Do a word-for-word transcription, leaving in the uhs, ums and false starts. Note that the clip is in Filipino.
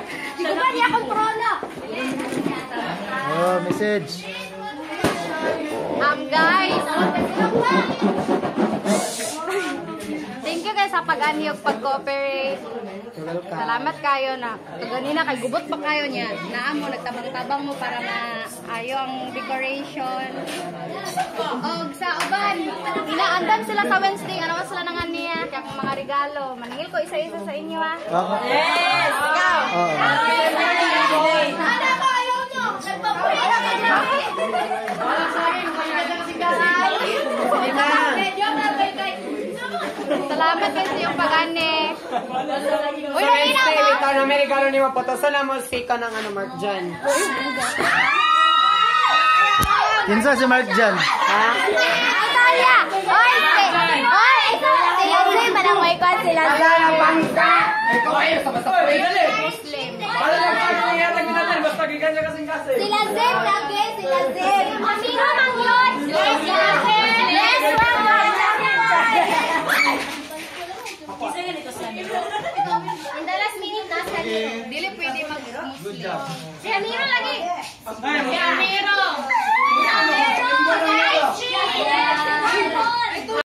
Iguban niya akong trono. Oh, message. Um, guys. Thank you guys sa pag-anyog, pag-cooperate. Salamat kayo na. Ganina kay gubot pa kayo niya. Naamo, nagtabang-tabang mo para maayo ang decoration. O, sa uban, inaandan sila sa Wednesday. Ano sila nangan niya? Kaya kung mga regalo. Maningil ko isa-isa sa inyo, ha? Yes! Ikaw! Happy birthday! Ano ko, ayaw nyo? Nagpapulit ako dyan. Salamat kayo sa iyong pag-ane. Uy, Rina mo! Ikaw na may regalo ni Mapotosan na musika ng ano, Mark Jan. Kinsa si Mark Jan? Ha? Italia! Oy! Oy! Sila Zay! Manang may kwan sila Zay! Wala na bangsa! Ikaw kayo sa basta po. Muslim. Wala na bangsa! Basta gigan niya kasing kasi. Sila Zay! Lagi! Sila Zay! Sino mang yun? Yes! Yes! In the last minute, nasa kanino. Dili pwede mag-Muslim. Si Amiro lagi! Si Amiro! Si Amiro!